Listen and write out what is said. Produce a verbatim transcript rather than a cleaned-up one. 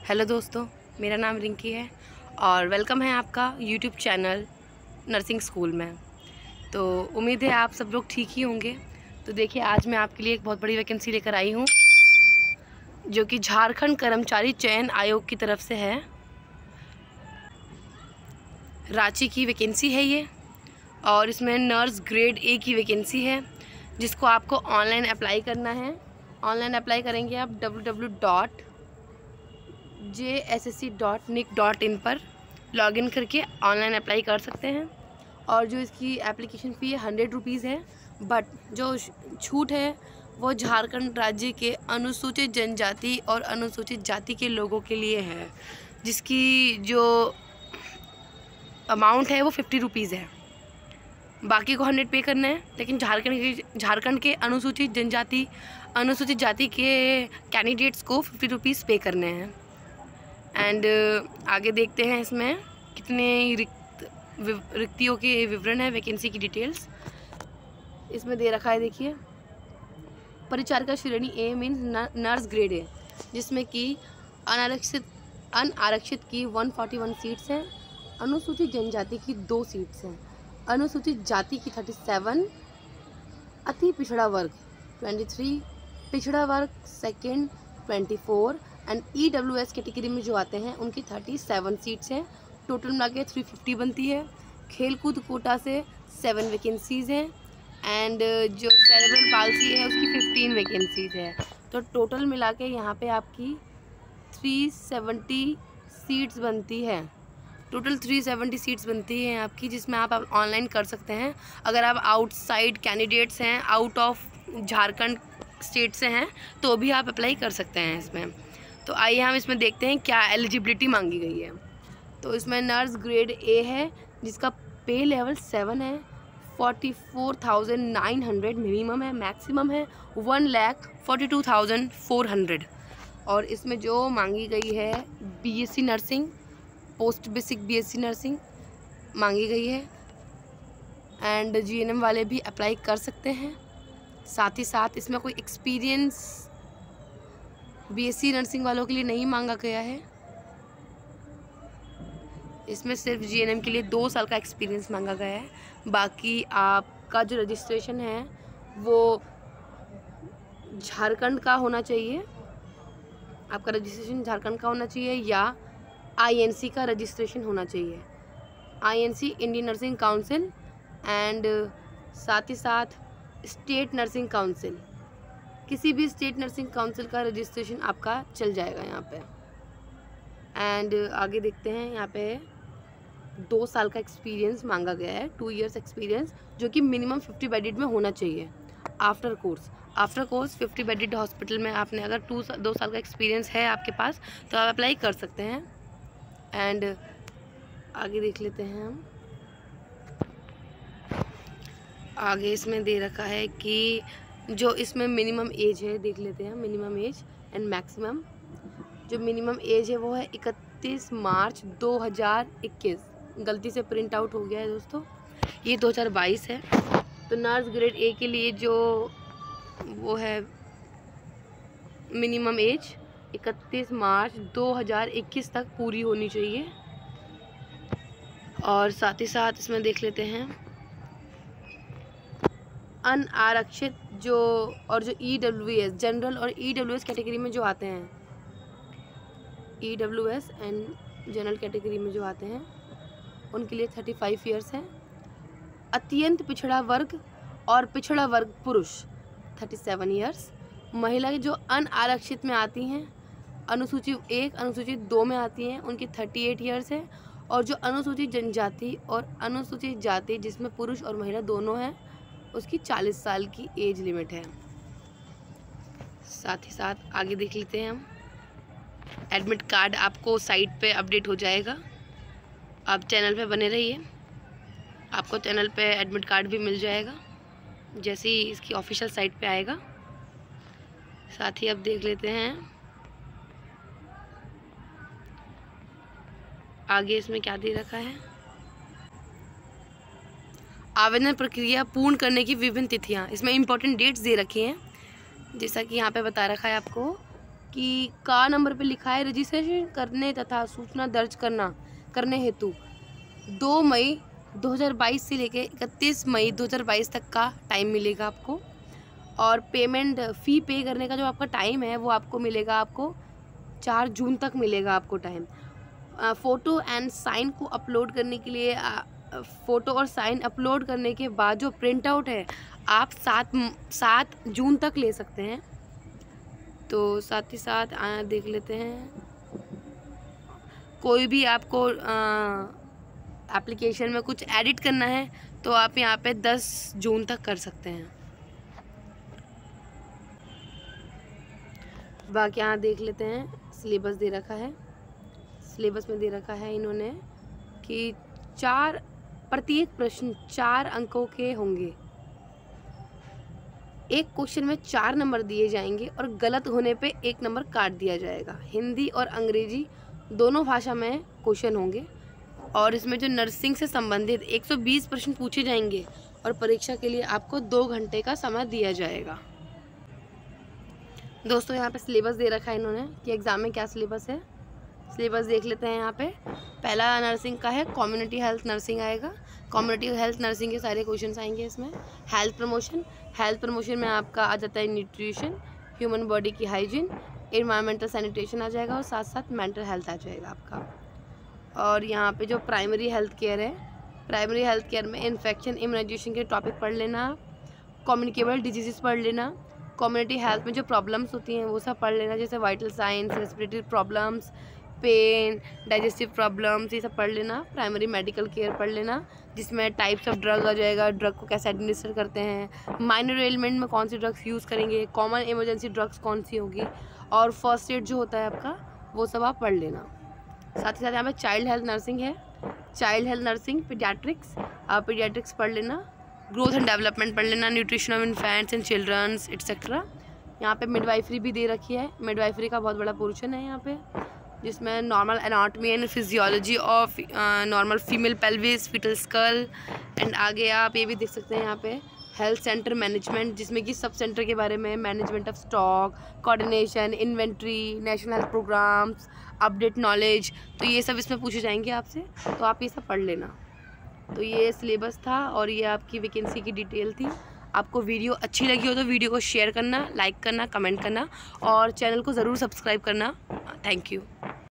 Hello दोस्तों, मेरा नाम रिंकी है और वेलकम है आपका यूट्यूब चैनल नर्सिंग स्कूल में। तो उम्मीद है आप सब लोग ठीक ही होंगे। तो देखिए, आज मैं आपके लिए एक बहुत बड़ी वैकेंसी लेकर आई हूँ जो कि झारखंड कर्मचारी चयन आयोग की तरफ से है। रांची की वैकेंसी है ये और इसमें नर्स ग्रेड ए की वैकेंसी है जिसको आपको ऑनलाइन अप्लाई करना है। ऑनलाइन अप्लाई करेंगे आप W W W dot J S S C dot nic dot in पर लॉगिन करके ऑनलाइन अप्लाई कर सकते हैं। और जो इसकी एप्लीकेशन फ़ी है हंड्रेड रुपीज़ है, बट जो छूट है वो झारखंड राज्य के अनुसूचित जनजाति और अनुसूचित जाति के लोगों के लिए है, जिसकी जो अमाउंट है वो फिफ्टी रुपीज़ है। बाकी को हंड्रेड पे करना है, लेकिन झारखंड के झारखंड के अनुसूचित जनजाति अनुसूचित जाति के कैंडिडेट्स को फिफ्टी रुपीज़ पे करने हैं। एंड uh, आगे देखते हैं इसमें कितने रिक्त रिक्तियों के विवरण है, वैकेंसी की डिटेल्स इसमें दे रखा है। देखिए, परिचारिका श्रेणी A means nurse grade A, जिसमें कि अनारक्षित अनारक्षित की एक सौ इकतालीस सीट्स हैं, अनुसूचित जनजाति की दो सीट्स हैं, अनुसूचित जाति की सैंतीस, अति पिछड़ा वर्ग तेईस, पिछड़ा वर्ग सेकंड चौबीस and E W S category में जो आते हैं उनकी सैंतीस सीट्स हैं। टोटल मिला के तीन सौ पचास बनती है। खेलकूद कोटा से सेवन वैकेंसीज़ हैं एंड जो सेरेब्रल पाल्सी है उसकी फिफ्टीन वैकेंसीज़ है। तो टोटल मिला के यहाँ पे आपकी तीन सौ सत्तर सीट्स बनती है। टोटल तीन सौ सत्तर सीट्स बनती हैं आपकी, जिसमें आप ऑनलाइन कर सकते हैं। अगर आप आउटसाइड कैंडिडेट्स हैं, आउट ऑफ झारखंड स्टेट से हैं, तो भी आप अप्लाई कर सकते हैं इसमें। तो आइए हम इसमें देखते हैं क्या एलिजिबिलिटी मांगी गई है। तो इसमें नर्स ग्रेड ए है जिसका पे लेवल सेवन है, forty four thousand nine hundred minimum है, मैक्सिमम है one lakh forty two thousand four hundred. और इसमें जो मांगी गई है BSc nursing, post basic BSc nursing मांगी गई है एंड जीएनएम वाले भी अप्लाई कर सकते हैं। साथ ही साथ इसमें कोई एक्सपीरियंस बीएससी नर्सिंग वालों के लिए नहीं मांगा गया है। इसमें सिर्फ जीएनएम के लिए दो साल का एक्सपीरियंस मांगा गया है। बाकी आपका जो रजिस्ट्रेशन है वो झारखंड का होना चाहिए, आपका रजिस्ट्रेशन झारखंड का होना चाहिए या आईएनसी का रजिस्ट्रेशन होना चाहिए, INC Indian Nursing Council and साथ ही साथ स्टेट नर्सिंग काउंसिल, किसी भी स्टेट नर्सिंग काउंसिल का रजिस्ट्रेशन आपका चल जाएगा यहाँ पे। एंड आगे देखते हैं, यहाँ पे दो साल का एक्सपीरियंस मांगा गया है, टू इयर्स एक्सपीरियंस, जो कि मिनिमम फिफ्टी बेडेड में होना चाहिए। After course after course fifty bedded hospital में आपने अगर टू दो साल का एक्सपीरियंस है आपके पास तो आप अप्लाई कर सकते हैं। एंड आगे देख लेते हैं हम। आगे इसमें दे रखा है कि जो इसमें मिनिमम एज है, देख लेते हैं मिनिमम एज एंड मैक्सिमम। जो मिनिमम एज है वो है इकतीस मार्च दो हज़ार इक्कीस। गलती से प्रिंट आउट हो गया है दोस्तों, ये दो हज़ार बाईस है। तो नर्स ग्रेड ए के लिए जो वो है मिनिमम एज इकतीस मार्च दो हज़ार इक्कीस तक पूरी होनी चाहिए। और साथ ही साथ इसमें देख लेते हैं अनारक्षित जो और जो ई डब्ल्यू एस जनरल और ई डब्ल्यू एस कैटेगरी में जो आते हैं, E W S and general category में जो आते हैं उनके लिए थर्टी फाइव ईयर्स है। अत्यंत पिछड़ा वर्ग और पिछड़ा वर्ग पुरुष थर्टी सेवन ईयर्स। महिला जो अनारक्षित में आती हैं, अनुसूचित एक अनुसूचित दो में आती हैं, उनकी थर्टी एट ईयर्स है। और जो अनुसूचित जनजाति और अनुसूचित जाति जिसमें पुरुष और महिला दोनों हैं, उसकी चालीस साल की एज लिमिट है। साथ ही साथ आगे देख लेते हैं हम। एडमिट कार्ड आपको साइट पे अपडेट हो जाएगा, आप चैनल पे बने रहिए, आपको चैनल पे एडमिट कार्ड भी मिल जाएगा जैसे ही इसकी ऑफिशियल साइट पे आएगा। साथ ही अब देख लेते हैं आगे इसमें क्या दे रखा है। आवेदन प्रक्रिया पूर्ण करने की विभिन्न तिथियां, इसमें इम्पोर्टेंट डेट्स दे रखी हैं, जैसा कि यहाँ पे बता रखा है आपको कि का नंबर पे लिखा है रजिस्ट्रेशन करने तथा सूचना दर्ज करना करने हेतु दो मई दो हज़ार बाईस से लेकर इकतीस मई दो हज़ार बाईस तक का टाइम मिलेगा आपको। और पेमेंट फ़ी पे करने का जो आपका टाइम है वो आपको मिलेगा आपको चार जून तक मिलेगा आपको टाइम। फ़ोटो एंड साइन को अपलोड करने के लिए फ़ोटो और साइन अपलोड करने के बाद जो प्रिंट आउट है आप सात सात जून तक ले सकते हैं। तो साथ ही साथ आ, देख लेते हैं, कोई भी आपको एप्लीकेशन में कुछ एडिट करना है तो आप यहाँ पे दस जून तक कर सकते हैं। बाकी यहाँ देख लेते हैं, सिलेबस दे रखा है। सिलेबस में दे रखा है इन्होंने कि चार प्रत्येक प्रश्न चार अंकों के होंगे। एक क्वेश्चन में चार नंबर दिए जाएंगे और गलत होने पे एक नंबर काट दिया जाएगा। हिंदी और अंग्रेजी दोनों भाषा में क्वेश्चन होंगे और इसमें जो नर्सिंग से संबंधित एक सौ बीस प्रश्न पूछे जाएंगे और परीक्षा के लिए आपको दो घंटे का समय दिया जाएगा। दोस्तों यहाँ पे सिलेबस दे रखा है इन्होंने कि एग्ज़ाम में क्या सिलेबस है। सिलेबस देख लेते हैं। यहाँ पे पहला नर्सिंग का है, कम्युनिटी हेल्थ नर्सिंग आएगा। कम्युनिटी हेल्थ नर्सिंग के सारे क्वेश्चंस आएंगे इसमें। हेल्थ प्रमोशन, हेल्थ प्रमोशन में आपका आ जाता है न्यूट्रिशन, ह्यूमन बॉडी की हाइजीन, एनवायरमेंटल सैनिटेशन आ जाएगा और साथ साथ मेंटल हेल्थ आ जाएगा आपका। और यहाँ पे जो प्राइमरी हेल्थ केयर है, प्राइमरी हेल्थ केयर में इन्फेक्शन इम्यूनाइजेशन के टॉपिक पढ़ लेना, कम्युनिकेबल डिजीज़ पढ़ लेना, कम्युनिटी हेल्थ में जो प्रॉब्लम्स होती हैं वो सब पढ़ लेना, जैसे vital science, respiratory problems, pain, digestive problems, ये सब पढ़ लेना। प्राइमरी मेडिकल केयर पढ़ लेना जिसमें टाइप्स ऑफ ड्रग आ जाएगा, ड्रग को कैसे एडमिनिस्टर करते हैं, माइनर एलिमेंट में कौन सी ड्रग्स यूज़ करेंगे, कॉमन इमरजेंसी ड्रग्स कौन सी होगी और फर्स्ट एड जो होता है आपका वो सब आप पढ़ लेना। साथ ही साथ यहाँ पे चाइल्ड हेल्थ नर्सिंग है, चाइल्ड हेल्थ नर्सिंग, पीडियाट्रिक्स, आप पीडियाट्रिक्स पढ़ लेना, ग्रोथ एंड डेवलपमेंट पढ़ लेना, nutrition of infants and childrens etcetera. यहाँ पे मिडवाइफरी भी दे रखी है। मिडवाइफरी का बहुत बड़ा पोर्शन है यहाँ पे, जिसमें normal anatomy and physiology of normal female pelvis, foetal skull and आगे आप ये भी देख सकते हैं यहाँ पे हेल्थ सेंटर मैनेजमेंट, जिसमें कि सब सेंटर के बारे में, management of stock, coordination, inventory, national health programmes, update knowledge, तो ये सब इसमें पूछे जाएंगे आपसे, तो आप ये सब पढ़ लेना। तो ये सिलेबस था और ये आपकी वैकेंसी की डिटेल थी। आपको वीडियो अच्छी लगी हो तो वीडियो को शेयर करना, लाइक करना, कमेंट करना और चैनल को ज़रूर सब्सक्राइब करना। Thank you.